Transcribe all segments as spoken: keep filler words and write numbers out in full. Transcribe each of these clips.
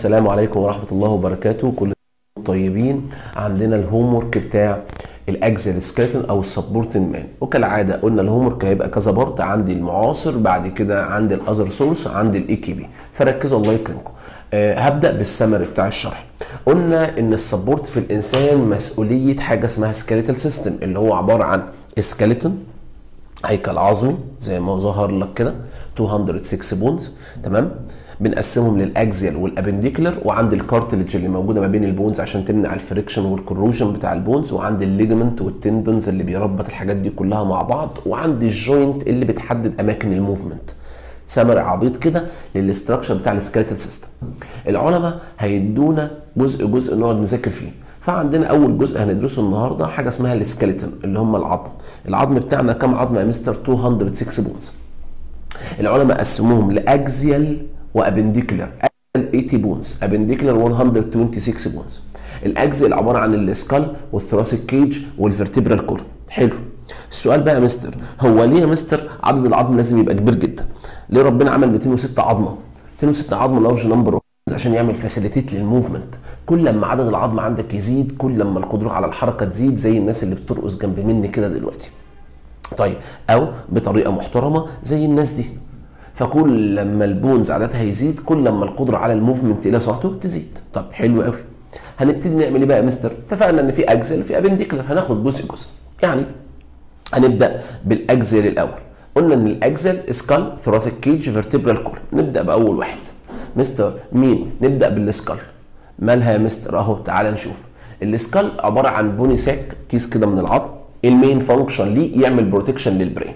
السلام عليكم ورحمة الله وبركاته. كل طيبين. عندنا الهوم ورك بتاع الاكزيال سكيلتون او السبورتنج مان، وكالعاده قلنا الهوم ورك هيبقى كذا بارت. عندي المعاصر، بعد كده عندي الاذر سورس، عندي الاي كي بي، فركزوا الله يكرمكم. أه هبدا بالسمري بتاع الشرح. قلنا ان السبورت في الانسان مسؤوليه حاجه اسمها سكيلتال سيستم، اللي هو عباره عن سكيلتون، هيكل عظمي زي ما ظهر لك كده، مئتين وستة بونز. تمام، بنقسمهم للاكزيال والابنديكولر، وعند الكارتلج اللي موجوده ما بين البونز عشان تمنع الفريكشن والكروجن بتاع البونز، وعند الليجمنت والتندنز اللي بيربط الحاجات دي كلها مع بعض، وعند الجوينت اللي بتحدد اماكن الموفمنت. سمر عبيط كده للاستراكشر بتاع السكيلتال سيستم. العلماء هيدونا جزء جزء نقعد نذاكر فيه. فعندنا اول جزء هندرسه النهارده حاجه اسمها السكيلتون، اللي هم العظم. العظم بتاعنا كام عظمه يا مستر؟ مئتين وستة بونز. العلماء قسموهم لاكزيال وابنديكولر. اكزيال ثمانين بونز، ابنديكولر مئة وستة وعشرين بونز. الاكزيال عباره عن السكال والثراسيك كيج والفرتبرال كورن. حلو. السؤال بقى يا مستر، هو ليه يا مستر عدد العظم لازم يبقى كبير جدا؟ ليه ربنا عمل مئتين وستة عظمه؟ مئتين وستة عظمه لارج نمبر عشان يعمل فاسيليتيت للموفمنت. كل لما عدد العظم عندك يزيد، كل لما القدره على الحركه تزيد، زي الناس اللي بترقص جنب مني كده دلوقتي. طيب، او بطريقه محترمه زي الناس دي. فكل لما البونز عددها يزيد، كل لما القدره على الموفمنت الى صحته تزيد. طب حلو قوي. هنبتدي نعمل ايه بقى يا مستر؟ اتفقنا ان في اكزيال وفي ابنديكولر، هناخد جزء جزء. يعني هنبدا بالاكزيال الاول. قلنا ان الاكزيال سكال، ثراسيك كيج، فيرتبرال كور. نبدا باول واحد. مستر مين؟ نبدا بالسكال. مالها يا مستر؟ اهو تعالى نشوف. السكال عباره عن بوني ساك، كيس كده من العظم. المين فانكشن ليه يعمل بروتكشن للبرين.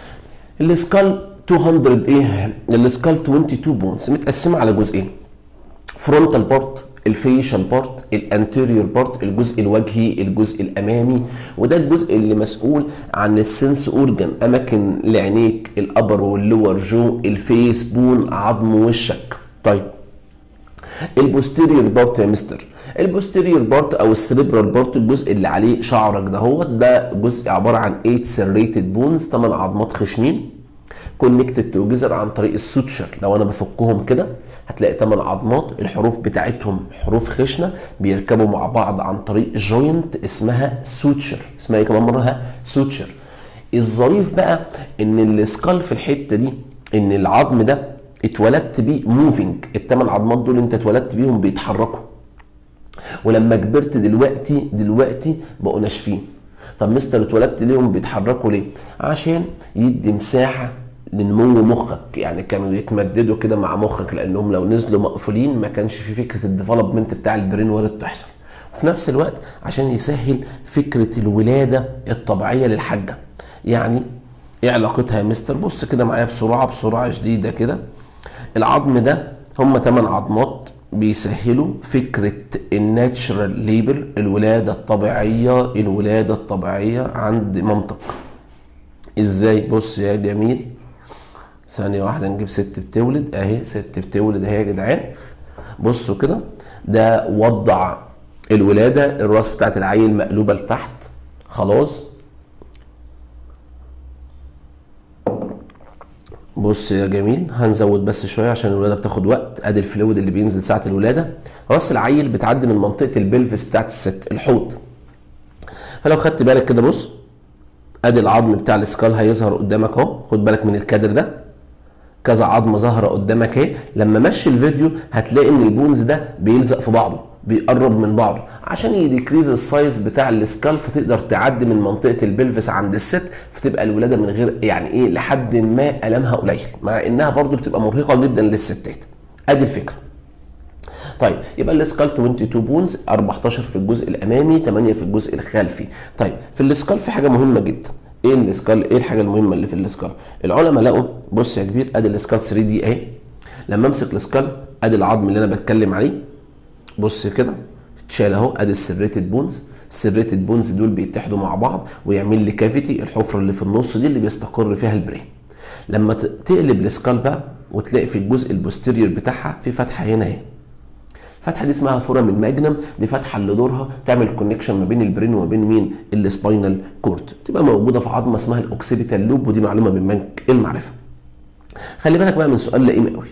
السكال مئتين ايه؟ السكال اتنين وعشرين بونز، متقسمه على جزئين. فرونتال بارت، الفيشال بارت، الانتيريور بارت، الجزء الوجهي، الجزء الامامي، وده الجزء اللي مسؤول عن السنس اورجان، اماكن لعينيك، الابر واللور جو، الفيس بون، عظم وشك. طيب، البوستيريور بارت يا مستر، البوستيريور بارت او السريبرال بارت، الجزء اللي عليه شعرك ده، هو ده جزء عباره عن ثمانية سيريتد بونز، ثمان عظمات خشنين كونكتد تو جذر عن طريق السوتشر. لو انا بفكهم كده هتلاقي ثمان عظمات، الحروف بتاعتهم حروف خشنه، بيركبوا مع بعض عن طريق جوينت اسمها سوتشر. اسمها ايه كمان مره؟ سوتشر. الظريف بقى ان السكال في الحته دي، ان العظم ده اتولدت بيه موفينج. الثمان عظمات دول انت اتولدت بيهم بيتحركوا، ولما كبرت دلوقتي دلوقتي بقوا ناشفين. طب مستر اتولدت ليهم بيتحركوا ليه؟ عشان يدي مساحه لنمو مخك. يعني كانوا يتمددوا كده مع مخك، لانهم لو نزلوا مقفولين ما كانش في فكره الديفلوبمنت بتاع البرين وارد تحصل. وفي نفس الوقت عشان يسهل فكره الولاده الطبيعيه للحاجه. يعني ايه علاقتها يا مستر؟ بص كده معايا بسرعه بسرعه شديده كده. العظم ده هم ثمان عظمات بيسهلوا فكره الناتشرال ليبر، الولاده الطبيعيه، الولاده الطبيعيه عند مامتك. ازاي؟ بص يا جميل، ثانيه واحده نجيب ست بتولد اهي، ست بتولد اهي يا جدعان. بصوا كده، ده وضع الولاده، الراس بتاعت العيل مقلوبه لتحت خلاص. بص يا جميل، هنزود بس شويه عشان الولاده بتاخد وقت. ادي الفلويد اللي بينزل ساعه الولاده. راس العيل بتعدي من منطقه البلفس بتاعت الست، الحوض. فلو خدت بالك كده، بص ادي العظم بتاع السكال هيظهر قدامك اهو. خد بالك من الكادر ده، كذا عظمه ظاهره قدامك اهي. لما مشي الفيديو هتلاقي ان البونز ده بيلزق في بعضه، بيقرب من بعضه عشان يديكريز السايز بتاع السكال، فتقدر تعدي من منطقه البلفس عند الست، فتبقى الولاده من غير يعني ايه لحد ما المها قليل، مع انها برضو بتبقى مرهقه جدا للستات. ادي الفكره. طيب، يبقى السكال اتنين وعشرين بونز، اربعتاشر في الجزء الامامي، ثمانية في الجزء الخلفي. طيب، في السكال في حاجه مهمه جدا. ايه السكال؟ ايه الحاجه المهمه اللي في السكال؟ العلماء لقوا، بص يا كبير، ادي السكال ثري دي اهي. لما امسك السكال، ادي العظم اللي انا بتكلم عليه، بص كده اتشال اهو. ادي السيريتد بونز، السيريتد بونز دول بيتحدوا مع بعض ويعمل لي كافيتي، الحفره اللي في النص دي اللي بيستقر فيها البرين. لما تقلب السكال بقى وتلاقي في الجزء البوستيريور بتاعها في فتحه هنا اهي. الفتحه دي اسمها فورام الماجنم، دي فتحه اللي دورها تعمل كونكشن ما بين البرين وما بين مين؟ السباينال كورد. تبقى موجوده في عظمه اسمها الاوكسيبيتال لوب، ودي معلومه من بنك المعرفه. خلي بالك بقى من سؤال لئيم قوي.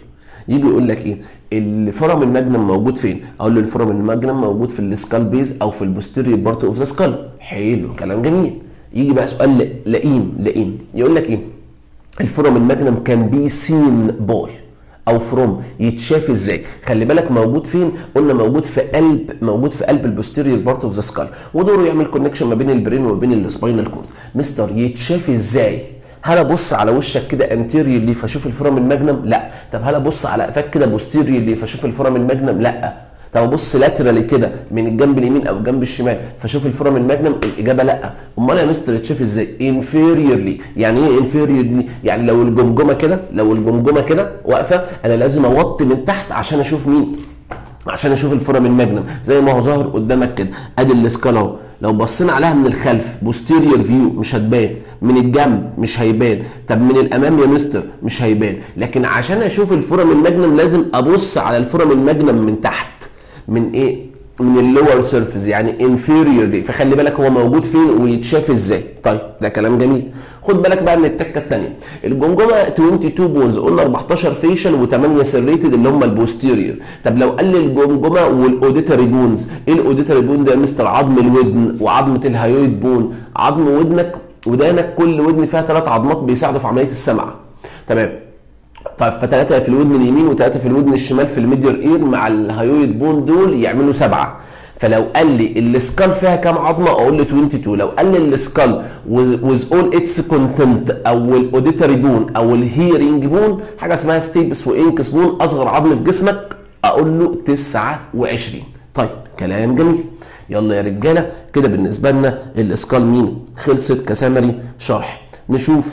يجي يقول لك ايه الفورامين ماجنم موجود فين؟ اقول له الفورامين ماجنم موجود في السكال بيز او في البوستيريور بارت اوف ذا سكال. حلو كلام جميل. يجي بقى سؤال لئيم لئيم يقول لك ايه الفورامين ماجنم كان بي سين باي او فروم يتشاف ازاي؟ خلي بالك موجود فين؟ قلنا موجود في قلب موجود في قلب البوستيريور بارت اوف ذا سكال، ودوره يعمل كونكشن ما بين البرين وما بين السباينال كورد. مستر يتشاف ازاي؟ هل ابص على وشك كده انتيريورلي فاشوف الفورامين ماجنم؟ لا. طب هل ابص على قفاك كده بوستيريورلي فاشوف الفورامين ماجنم؟ لا. طب ابص لاترالي كده من الجنب اليمين او الجنب الشمال فاشوف الفورامين ماجنم؟ الاجابه لا. امال يا مستر يتشاف ازاي؟ انفيريورلي. يعني ايه انفيريورلي؟ يعني لو الجمجمه كده لو الجمجمه كده واقفه انا لازم اوطي من تحت عشان اشوف مين؟ عشان اشوف الفورامين ماجنم زي ما هو ظاهر قدامك كده. ادي الاسكال اهو، لو بصينا عليها من الخلف بوستيريور فيو مش هتبان، من الجنب مش هيبان، طب من الامام يا مستر مش هيبان. لكن عشان اشوف الفورامين ماجنم لازم ابص على الفورامين ماجنم من تحت، من ايه؟ من اللور سيرفيس، يعني انفيريورلي. فخلي بالك هو موجود فين ويتشاف ازاي. طيب ده كلام جميل. خد بالك بقى من التكه الثانيه. الجمجمه اتنين وعشرين بونز، قلنا اربعتاشر فيشل و8 سيريتد اللي هم البوستيريور. طب لو قال لي الجمجمه والاوديتري بونز، ايه الاوديتري بون ده يا مستر؟ عظم الودن وعظمه الهايويد بون. عظم ودنك ودانك كل ودن فيها ثلاث عظمات بيساعدوا في عمليه السمع. تمام. طيب فثلاثة في الودن اليمين وثلاثة في الودن الشمال في الميدير اير مع الهايويد بون دول يعملوا سبعة. فلو قال لي السكال فيها كام عظمه اقول له اتنين وعشرين. لو قال لي السكال ويز اول اتس كونتنت او الاوديتري بون او الهيرنج بون حاجه اسمها ستيبس وانكس بون اصغر عظم في جسمك اقول له تسعة وعشرين. طيب كلام جميل. يلا يا رجاله كده بالنسبه لنا الاسكال مين خلصت كسمري شرح. نشوف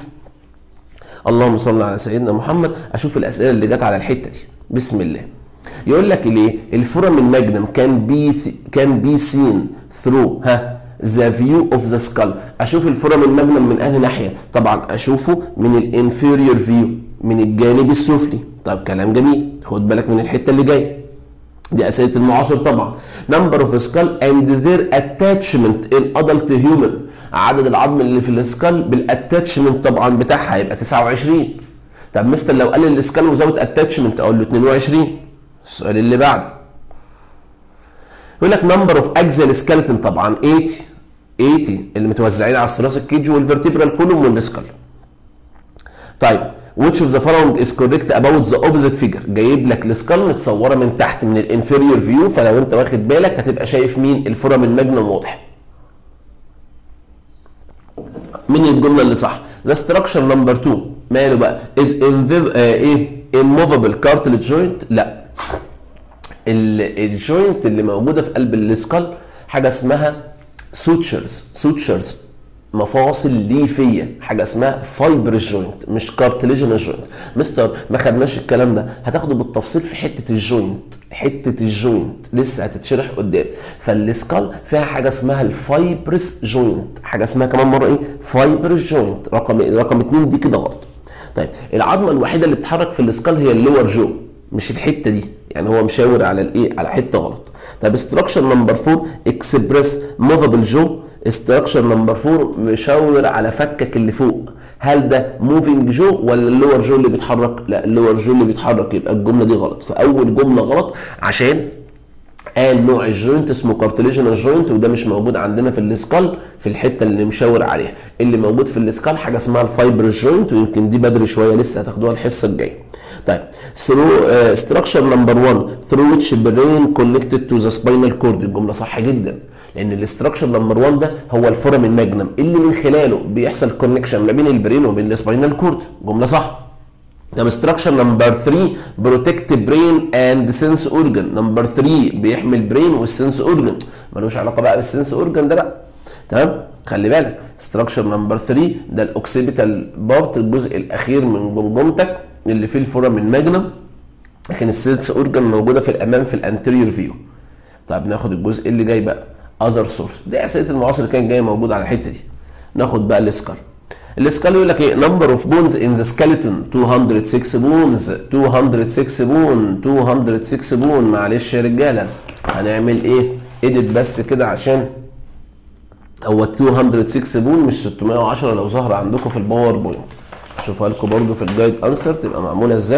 اللهم صل على سيدنا محمد. اشوف الاسئله اللي جت على الحته دي. بسم الله. يقول لك ليه الفورامين ماجنم كان بي كان بي سين ثرو ها ذا فيو اوف ذا سكال. اشوف الفورامين ماجنم من انهي ناحيه؟ طبعا اشوفه من الانفيريور فيو، من الجانب السفلي. طب كلام جميل. خد بالك من الحته اللي جايه دي اسئله المعاصر طبعا. نمبر اوف سكال اند ذير اتاتشمنت ان ادلت هيومن. عدد العظم اللي في السكال بالاتاتشمنت طبعا بتاعها هيبقى تسعة وعشرين. طب مستر لو قال لي السكال وزود اتاتشمنت اقول له اتنين وعشرين. السؤال اللي بعده يقول لك نمبر اوف اكزيال سكيلتون طبعا تمانين تمانين اللي متوزعين على الثوراسيك كيج والفرتبرال كولوم والسكال. طيب which of the following is correct about the opposite figure. جايب لك السكال متصوره من تحت من الانفيريور فيو، فلو انت واخد بالك هتبقى شايف مين الفورامين ماجنم واضح. مين الجمله اللي صح؟ the structure number two ماله بقى is in the, آه ايه immovable cartilage joint. لا الجوينت اللي موجوده في قلب السكال حاجه اسمها سوتشرز سوتشرز مفاصل ليفيه، حاجه اسمها فايبرس جوينت مش كارتليجينال جوينت. مستر ما خدناش الكلام ده، هتاخده بالتفصيل في حته الجوينت. حته الجوينت لسه هتتشرح قدام. فالسكال فيها حاجه اسمها الفايبرس جوينت، حاجه اسمها كمان مره ايه فايبرس جوينت. رقم رقم اتنين دي كده غلط. طيب العظمه الوحيده اللي بتتحرك في السكال هي اللور جو، مش الحته دي، يعني هو مشاور على الايه على حته غلط. طب استراكشر نمبر اربعة اكسبريس موفابل جو. استراكشر نمبر اربعة مشاور على فكك اللي فوق. هل ده موفينج جو ولا اللور جو اللي بيتحرك؟ لا اللور جو اللي بيتحرك. يبقى الجمله دي غلط. فاول جمله غلط عشان قال نوع الجوينت اسمه كارتليجينال جوينت وده مش موجود عندنا في السكال في الحته اللي مشاور عليها. اللي موجود في السكال حاجه اسمها الفايبر جوينت ويمكن دي بدري شويه لسه هتاخدوها الحصه الجايه. طيب through uh, structure number one through which brain connected to the spinal cord. الجمله صح جدا لان الاستراكشر نمبر واحد ده هو الفورامين ماجنم اللي من خلاله بيحصل كونكشن ما بين البرين وبين السباينال كورد. جمله صح. طب structure نمبر تلاتة protect brain and sense organ. نمبر تلاتة بيحمي البرين والسنس اورجن، ملوش علاقه بقى بالسنس اورجن ده بقى. تمام خلي بالك structure نمبر تلاتة ده الاوكسيبيتال بارت الجزء الاخير من جمجمتك اللي فيه الفورامين ماجنم، لكن السنس اورجن موجوده في الامام في الانتيريور فيو. طب ناخد الجزء اللي جاي بقى اذر سورس. دي اسئله المعاصر اللي كانت جايه موجوده على الحته دي. ناخد بقى السكال. السكال يقول لك ايه نمبر اوف بونز ان ذا سكيلتون ميتين وستة بونز. ميتين وستة بون ميتين وستة بون. معلش يا رجاله هنعمل ايه اديت بس كده عشان هو ميتين وستة بون مش ستمية وعشرة لو ظهر عندكم في الباوربوينت. اشوفها لكم برده في الجايد انسر تبقى معموله ازاي.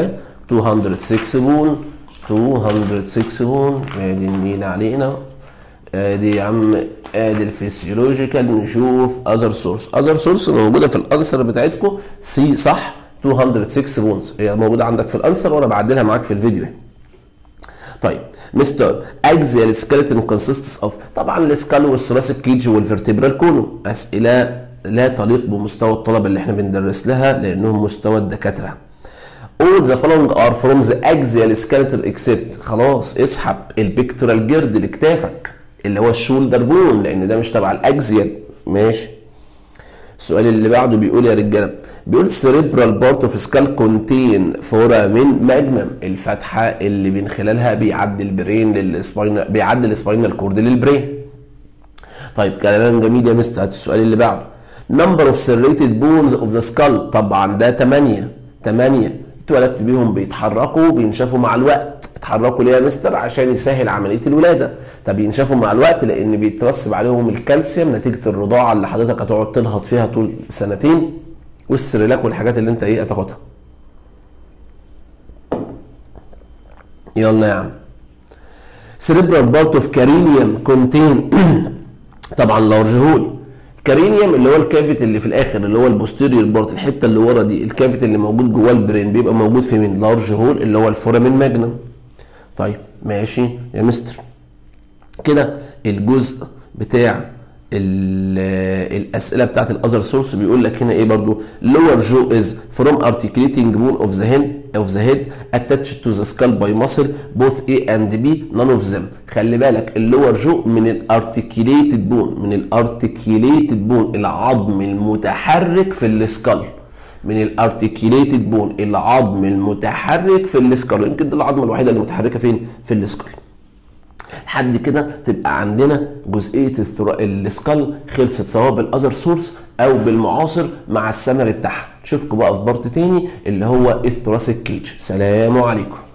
مئتين وستة بون، مئتين وستة بون. ادي النيل علينا، ادي يا عم ادي الفسيولوجيكال. نشوف اذر سورس. اذر سورس موجوده في الانسر بتاعتكم سي صح، مئتين وستة بونز هي موجوده عندك في الانسر وانا بعدلها معاك في الفيديو. طيب مستر اكزيال سكيلتون كونسيستس اوف، طبعا السكال والثوراسيك كيج والفرتبرال كولوم. اسئله لا تليق بمستوى الطلبه اللي احنا بندرس لها لانهم مستوى الدكاتره. all the following are from the axial skeleton except، خلاص اسحب البيكتورال جيرد لكتافك اللي هو الشولدر بون لان ده مش تبع الاكزيال. ماشي. السؤال اللي بعده بيقول يا رجاله، بيقول cerebral part of skull contain foramen magnum، الفتحه اللي من خلالها بيعدي البرين للسباينال، بيعدي السباينال كورد للبرين. طيب كلام جميل يا مستر. هات السؤال اللي بعده، number of serrated bones of the skull، طبعا ده تمانية. تمانية اتولدت بيهم بيتحركوا بينشفوا مع الوقت. اتحركوا ليه يا مستر؟ عشان يسهل عمليه الولاده. طب ينشفوا مع الوقت لان بيترسب عليهم الكالسيوم نتيجه الرضاعه اللي حضرتك هتقعد تنهض فيها طول سنتين، والسريلاك والحاجات اللي انت ايه هتاخدها. يلا يا عم. cerebral part of cranium contain طبعا لارج هول. كارينيوم اللي هو الكافيت اللي في الاخر اللي هو البوستيريور بارت، الحته اللي ورا دي، الكافيت اللي موجود جوه البرين بيبقى موجود في مين؟ لارج هول اللي هو الفورامين ماجنم. طيب ماشي يا مستر. كده الجزء بتاع الاسئله بتاعت الاذر سورس بيقول لك هنا ايه برضو؟ lower jaw is from articulating bone of the head of the head attached to the skull by muscle both A and B none of them. خلي بالك اللور جو من الارتكيليتد بون، من الارتكيليتد بون العظم المتحرك في السكال، من الارتكيليتد بون العظم المتحرك في السكال. يمكن دي العظمه الوحيده اللي متحركه فين؟ في السكال. لحد كده تبقى عندنا جزئيه السكال خلصت سواء بالاذر سورس او بالمعاصر مع السمري بتاعها. نشوفكم بقى في بارت تاني اللي هو الثوراسيك كيج. سلام عليكم.